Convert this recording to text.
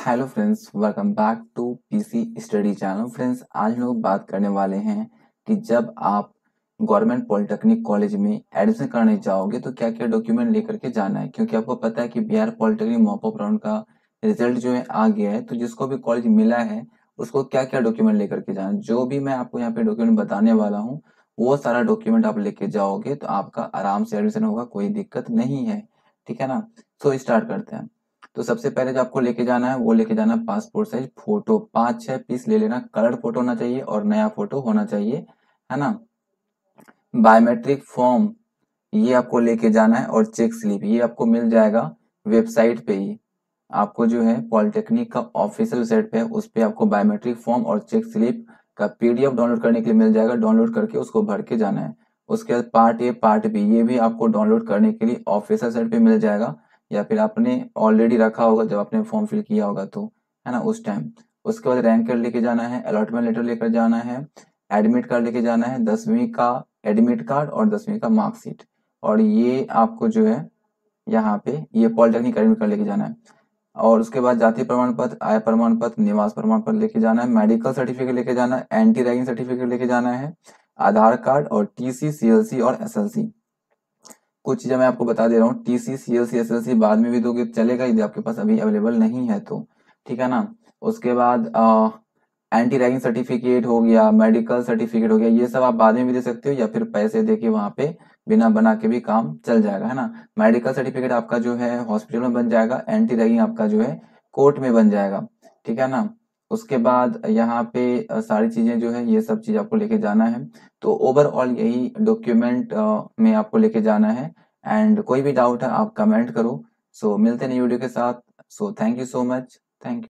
Hello friends, welcome back to PC study channel. Friends, आज लोग बात करने वाले हैं कि जब आप गवर्नमेंट पॉलिटेक्निक कॉलेज में एडमिशन करने जाओगे तो क्या क्या डॉक्यूमेंट लेकर के जाना है। क्योंकि आपको पता है कि Bihar polytechnic mop up round का रिजल्ट जो है आ गया है, तो जिसको भी कॉलेज मिला है उसको क्या क्या डॉक्यूमेंट लेकर के जाना है। जो भी मैं आपको यहाँ पे डॉक्यूमेंट बताने वाला हूँ वो सारा डॉक्यूमेंट आप लेके जाओगे तो आपका आराम से एडमिशन होगा, कोई दिक्कत नहीं है। ठीक है ना। तो स्टार्ट करते हैं। तो सबसे पहले जो आपको लेके जाना है वो लेके जाना है पासपोर्ट साइज फोटो, 5-6 पीस ले लेना। कलर फोटो होना चाहिए और नया फोटो होना चाहिए, है ना। बायोमेट्रिक फॉर्म ये आपको लेके जाना है और चेक स्लिप ये आपको मिल जाएगा वेबसाइट पे ही। आपको जो है पॉलिटेक्निक का ऑफिशियल वेबसाइट पे है, उस पे आपको बायोमेट्रिक फॉर्म और चेक स्लिप का पीडीएफ डाउनलोड करने के लिए मिल जाएगा। डाउनलोड करके उसको भर के जाना है। उसके बाद पार्ट ए पार्ट बी ये भी आपको डाउनलोड करने के लिए ऑफिशियल साइट पे मिल जाएगा, या फिर आपने ऑलरेडी रखा होगा जब आपने फॉर्म फिल किया होगा तो, है ना, उस टाइम। उसके बाद रैंक कार्ड लेके जाना है, अलॉटमेंट लेटर लेकर जाना है, एडमिट कार्ड लेके जाना है, 10वीं का एडमिट कार्ड और 10वीं का मार्कशीट। और ये आपको जो है यहाँ पे ये पॉलिटेक्निक एडमिट कार्ड लेके जाना है। और उसके बाद जाति प्रमाण पत्र, आय प्रमाण पत्र, निवास प्रमाण पत्र लेके जाना है, मेडिकल सर्टिफिकेट लेके जाना है, एंटी रैगिंग सर्टिफिकेट लेके जाना है, आधार कार्ड और टीसी, सीएलसी और एसएलसी। कुछ चीजें मैं आपको बता दे रहा हूँ, टीसी, सीएलसी, एसएलसी बाद में भी दोगे तो चलेगा यदि आपके पास अभी अवेलेबल नहीं है तो। ठीक है ना। उसके बाद एंटी रैगिंग सर्टिफिकेट हो गया, मेडिकल सर्टिफिकेट हो गया, ये सब आप बाद में भी दे सकते हो या फिर पैसे दे के वहां पे बिना बना के भी काम चल जाएगा, है ना। मेडिकल सर्टिफिकेट आपका जो है हॉस्पिटल में बन जाएगा, एंटी रैगिंग आपका जो है कोर्ट में बन जाएगा। ठीक है ना। उसके बाद यहाँ पे सारी चीजें जो है ये सब चीज आपको लेके जाना है। तो ओवरऑल यही डॉक्यूमेंट में आपको लेके जाना है। एंड कोई भी डाउट है आप कमेंट करो। सो मिलते हैं न्यू वीडियो के साथ। So thank you so much. Thank you.